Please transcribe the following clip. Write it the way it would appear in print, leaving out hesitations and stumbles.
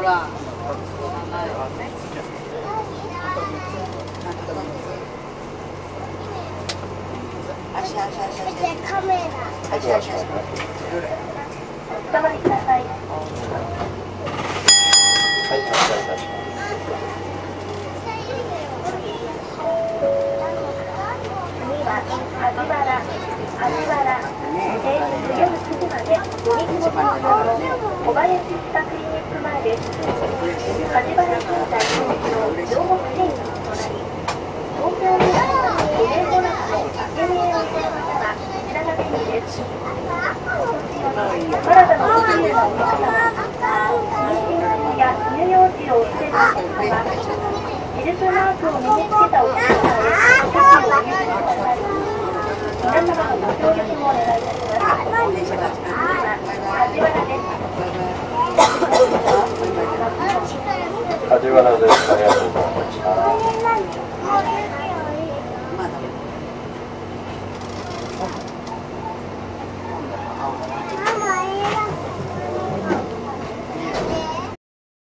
ら。足カメラ。足。おつかまりください。 はい、お願いいたします。 次は秋葉原、平日夜9時までドリンクモーの小林歯科クリニック前です。梶原経済の両国線の隣、東京メトロ5年後の明美へお越しの方はこちらが便利です。体の不自由なお客様、妊娠や乳幼児をお連れのお客様、ミルクマークを身につけたお客様へお席をお譲りください。皆様のご協力もお願いいたします。次は梶原です。 梶原です。ありがとうございました。